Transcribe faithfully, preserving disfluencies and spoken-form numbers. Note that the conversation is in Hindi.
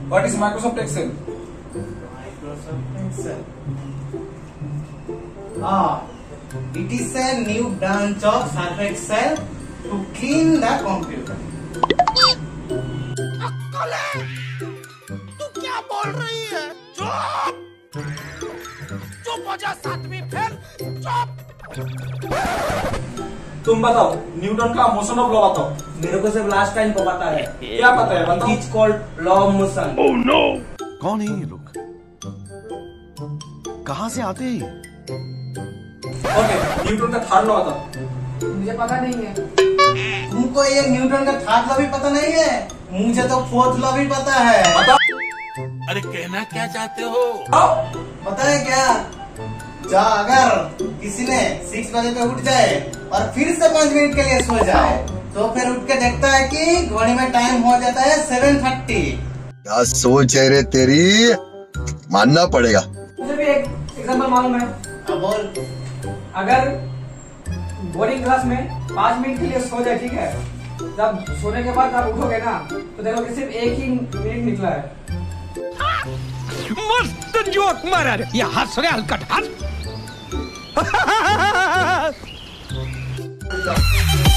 What is Microsoft Excel? Microsoft Excel. Ah, it is a new branch of Surf Excel to clean the computer. अक्कल है? तू क्या बोल रही है? चुप! चुप हो जा सातवीं फेल, चुप! तुम बताओ, न्यूटन का मोशन ऑफ लॉ बताओ। मेरे को सिर्फ लास्ट टाइम को पता है। क्या पता है बताओ? It is called law of motion. Oh no! कौन है ये लोग? कहाँ से आते हैं? ओके, न्यूटन का थर्ड लॉ बताओ। मुझे पता नहीं है। तुमको ये न्यूटन का थर्ड लॉ भी पता नहीं है? मुझे तो फोर्थ लॉ भी पता है। बताओ। अरे कहना क्या चाहते हो? पता है क्या? जा अगर किसी ने सिक्स बजे पे उठ जाए और फिर से पाँच मिनट के लिए सो जाए तो फिर उठ के देखता है कि घड़ी में टाइम हो जाता है सेवन थर्टी। क्या सोच है रे तेरी, मानना पड़ेगा। मुझे भी एक एग्जांपल मालूम है। अब बोल। अगर बोर्डिंग क्लास में पाँच मिनट के लिए सो जाए, ठीक है, जब सोने के बाद आप उठोगे ना तो देखो कि सिर्फ एक ही मिनट निकला है। मस्त जोक मारा रे, ये हंस रे हलकट हंस।